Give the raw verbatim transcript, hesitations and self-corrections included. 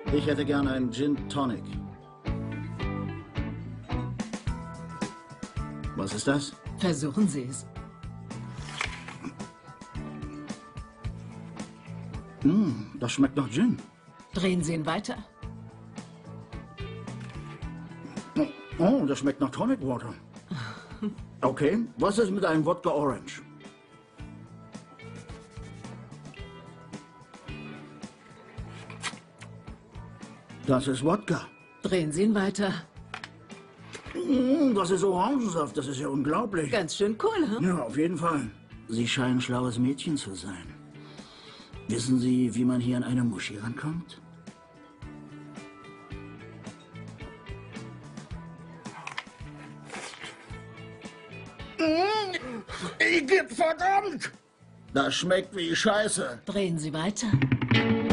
Ich hätte gerne einen Gin Tonic. Was ist das? Versuchen Sie es. Mm, das schmeckt nach Gin. Drehen Sie ihn weiter. Oh, das schmeckt nach Tonic Water. Okay, was ist mit einem Wodka Orange? Das ist Wodka. Drehen Sie ihn weiter. Mm, das ist Orangensaft, das ist ja unglaublich. Ganz schön cool, hm? Ja, auf jeden Fall. Sie scheinen ein schlaues Mädchen zu sein. Wissen Sie, wie man hier an eine Muschi rankommt? Mm, verdammt! Das schmeckt wie Scheiße. Drehen Sie weiter.